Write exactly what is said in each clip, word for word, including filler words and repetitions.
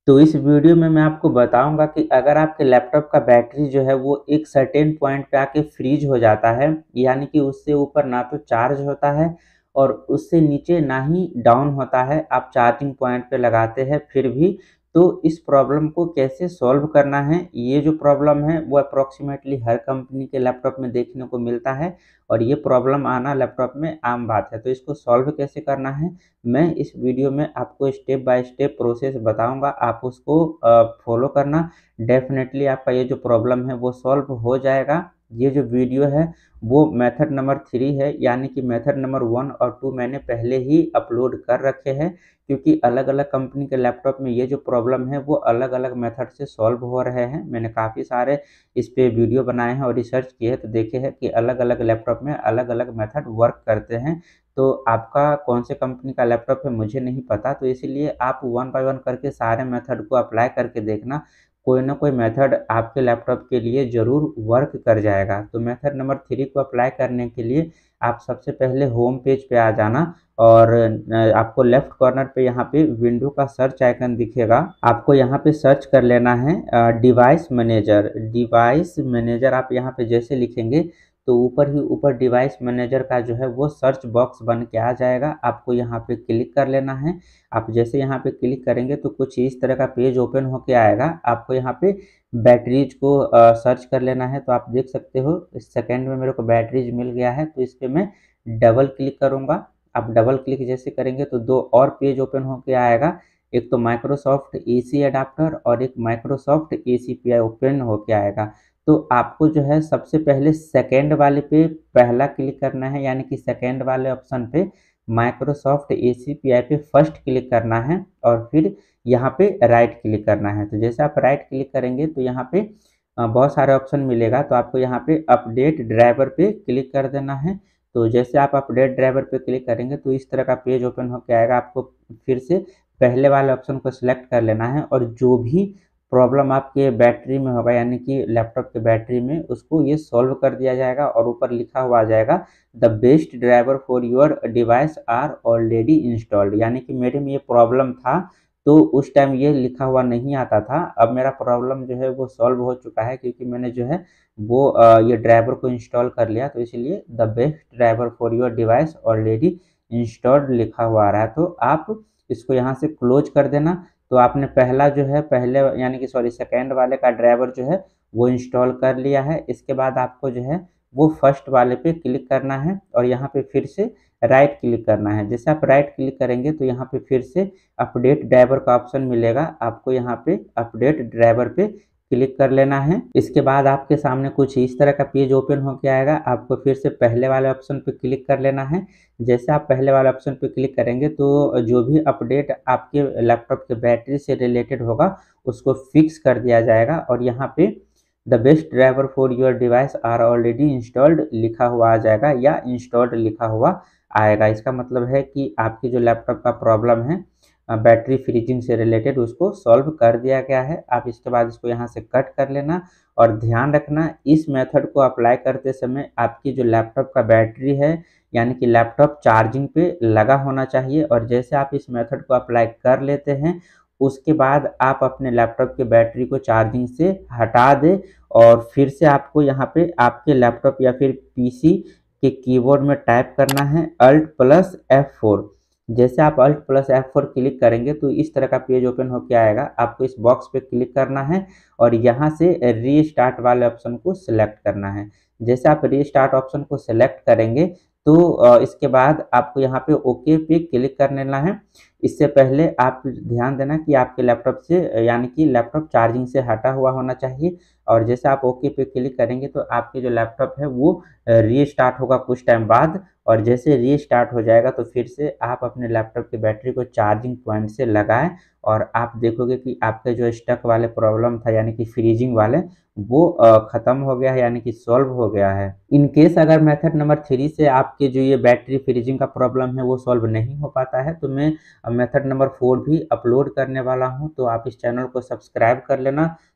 तो इस वीडियो में मैं आपको बताऊंगा कि अगर आपके लैपटॉप का बैटरी जो है वो एक सर्टेन पॉइंट पे आके फ्रीज हो जाता है, यानी कि उससे ऊपर ना तो चार्ज होता है और उससे नीचे ना ही डाउन होता है, आप चार्जिंग पॉइंट पे लगाते हैं फिर भी, तो इस प्रॉब्लम को कैसे सॉल्व करना है। ये जो प्रॉब्लम है वो अप्रॉक्सीमेटली हर कंपनी के लैपटॉप में देखने को मिलता है और ये प्रॉब्लम आना लैपटॉप में आम बात है। तो इसको सॉल्व कैसे करना है मैं इस वीडियो में आपको स्टेप बाय स्टेप प्रोसेस बताऊंगा, आप उसको फॉलो करना। डेफिनेटली आपका ये जो प्रॉब्लम है वो सॉल्व हो जाएगा। ये जो वीडियो है वो मेथड नंबर थ्री है, यानी कि मेथड नंबर वन और टू मैंने पहले ही अपलोड कर रखे हैं, क्योंकि अलग अलग कंपनी के लैपटॉप में ये जो प्रॉब्लम है वो अलग अलग मेथड से सॉल्व हो रहे हैं। मैंने काफ़ी सारे इस पे वीडियो बनाए हैं और रिसर्च किए हैं, तो देखे हैं कि अलग अलग लैपटॉप में अलग अलग मेथड वर्क करते हैं। तो आपका कौन से कंपनी का लैपटॉप है मुझे नहीं पता, तो इसीलिए आप वन बाय वन करके सारे मेथड को अप्लाई करके देखना, कोई ना कोई मेथड आपके लैपटॉप के लिए ज़रूर वर्क कर जाएगा। तो मेथड नंबर थ्री को अप्लाई करने के लिए आप सबसे पहले होम पेज पे आ जाना और आपको लेफ्ट कॉर्नर पे यहाँ पे विंडो का सर्च आइकन दिखेगा, आपको यहाँ पे सर्च कर लेना है डिवाइस मैनेजर। डिवाइस मैनेजर आप यहाँ पे जैसे लिखेंगे तो ऊपर ही ऊपर डिवाइस मैनेजर का जो है वो सर्च बॉक्स बन के आ जाएगा, आपको यहाँ पे क्लिक कर लेना है। आप जैसे यहाँ पे क्लिक करेंगे तो कुछ इस तरह का पेज ओपन होके आएगा, आपको यहाँ पे बैटरीज को आ, सर्च कर लेना है। तो आप देख सकते हो इस सेकेंड में मेरे को बैटरीज मिल गया है, तो इस पर मैं डबल क्लिक करूँगा। आप डबल क्लिक जैसे करेंगे तो दो और पेज ओपन होके आएगा, एक तो माइक्रोसॉफ्ट एसी अडाप्टर और एक Microsoft AC P I open होके आएगा। तो आपको जो है सबसे पहले सेकेंड वाले पे पहला क्लिक करना है, यानी कि सेकेंड वाले ऑप्शन पे माइक्रोसॉफ्ट एसी पी आई पे फर्स्ट क्लिक करना है और फिर यहाँ पे राइट क्लिक करना है। तो जैसे आप राइट क्लिक करेंगे तो यहाँ पे बहुत सारे ऑप्शन मिलेगा, तो आपको यहाँ पे अपडेट ड्राइवर पे क्लिक कर देना है। तो जैसे आप अपडेट ड्राइवर पे क्लिक करेंगे तो इस तरह का पेज ओपन होकर आएगा, आपको फिर से पहले वाले ऑप्शन को सिलेक्ट कर लेना है और जो भी प्रॉब्लम आपके बैटरी में होगा, यानी कि लैपटॉप के बैटरी में, उसको ये सॉल्व कर दिया जाएगा और ऊपर लिखा हुआ आ जाएगा the best driver for your device are already installed. यानी कि मेरे में ये प्रॉब्लम था तो उस टाइम ये लिखा हुआ नहीं आता था, अब मेरा प्रॉब्लम जो है वो सॉल्व हो चुका है क्योंकि मैंने जो है वो आ, ये ड्राइवर को इंस्टॉल कर लिया। तो इसलिए the best driver for your device already installed लिखा हुआ आ रहा है, तो आप इसको यहाँ से क्लोज कर देना। तो आपने पहला जो है पहले यानी कि सॉरी सेकेंड वाले का ड्राइवर जो है वो इंस्टॉल कर लिया है। इसके बाद आपको जो है वो फर्स्ट वाले पे क्लिक करना है और यहाँ पे फिर से राइट क्लिक करना है। जैसे आप राइट क्लिक करेंगे तो यहाँ पे फिर से अपडेट ड्राइवर का ऑप्शन मिलेगा, आपको यहाँ पे अपडेट ड्राइवर पे क्लिक कर लेना है। इसके बाद आपके सामने कुछ इस तरह का पेज ओपन होकर आएगा, आपको फिर से पहले वाले ऑप्शन पे क्लिक कर लेना है। जैसे आप पहले वाले ऑप्शन पे क्लिक करेंगे तो जो भी अपडेट आपके लैपटॉप के बैटरी से रिलेटेड होगा उसको फिक्स कर दिया जाएगा और यहाँ पे the best driver for your device are already installed लिखा हुआ आ जाएगा या इंस्टॉल्ड लिखा हुआ आएगा। इसका मतलब है कि आपकी जो लैपटॉप का प्रॉब्लम है बैटरी फ्रीजिंग से रिलेटेड उसको सॉल्व कर दिया गया है। आप इसके बाद इसको यहाँ से कट कर लेना और ध्यान रखना इस मेथड को अप्लाई करते समय आपकी जो लैपटॉप का बैटरी है, यानी कि लैपटॉप चार्जिंग पे लगा होना चाहिए। और जैसे आप इस मेथड को अप्लाई कर लेते हैं उसके बाद आप अपने लैपटॉप के बैटरी को चार्जिंग से हटा दें और फिर से आपको यहाँ पे आपके लैपटॉप या फिर पीसी के कीबोर्ड में टाइप करना है अल्ट प्लस एफ फोर। जैसे आप Alt plus F four click करेंगे तो इस तरह का पेज ओपन होकर आएगा, आपको इस बॉक्स पे क्लिक करना है और यहाँ से रीस्टार्ट वाले ऑप्शन को सिलेक्ट करना है। जैसे आप रीस्टार्ट ऑप्शन को सिलेक्ट करेंगे तो इसके बाद आपको यहाँ पे ओके पे क्लिक कर लेना है। इससे पहले आप ध्यान देना कि आपके लैपटॉप से यानी कि लैपटॉप चार्जिंग से हटा हुआ होना चाहिए और जैसे आप ओके पे क्लिक करेंगे तो आपके जो लैपटॉप है वो रीस्टार्ट होगा कुछ टाइम बाद और जैसे रीस्टार्ट हो जाएगा तो फिर से आप अपने लैपटॉप की बैटरी को चार्जिंग पॉइंट से लगाएं और आप देखोगे कि आपके जो स्टक वाले प्रॉब्लम था यानी कि फ्रीजिंग वाले वो ख़त्म हो गया है, यानी कि सॉल्व हो गया है। इन केस अगर मेथड नंबर थ्री से आपके जो ये बैटरी फ्रीजिंग का प्रॉब्लम है वो सॉल्व नहीं हो पाता है तो मैं मेथड नंबर फोर भी अपलोड करने वाला हूं, तो आप इस चैनल को सब्सक्राइब कर लेना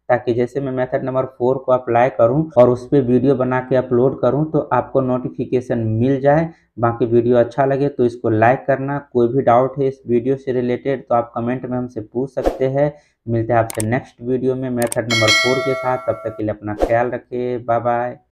ताकि जैसे मैं मेथड नंबर फोर को अप्लाई करूं और उस पर वीडियो बना के अपलोड करूं तो आपको नोटिफिकेशन मिल जाए। बाकी वीडियो अच्छा लगे तो इसको लाइक करना। कोई भी डाउट है इस वीडियो से रिलेटेड तो आप कमेंट में हमसे पूछ सकते हैं। मिलते हैं आपसे नेक्स्ट वीडियो में मेथड नंबर फोर के साथ। तब तक के लिए अपना ख्याल रखिए। Bye bye.